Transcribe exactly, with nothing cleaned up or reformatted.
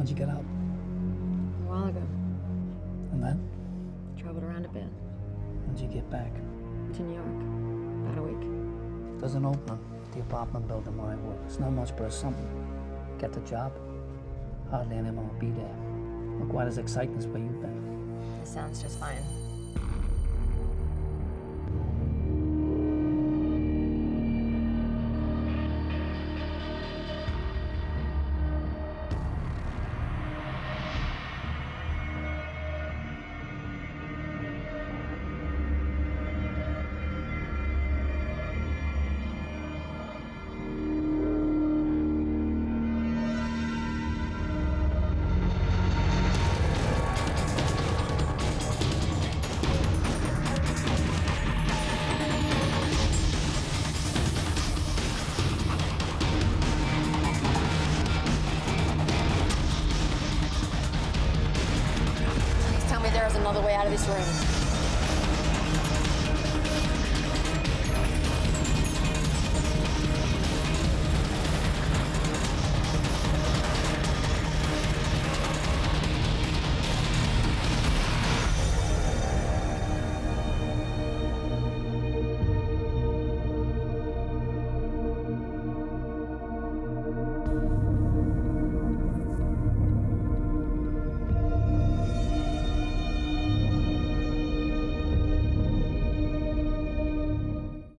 When'd you get out? A while ago. And then? Traveled around a bit. When'd you get back? To New York. About a week. There's an opening at the apartment building where I work. It's not much, but it's something. Get the job. Hardly anyone will be there. Not quite as exciting as where you've been. This sounds just fine. There's another way out of this room.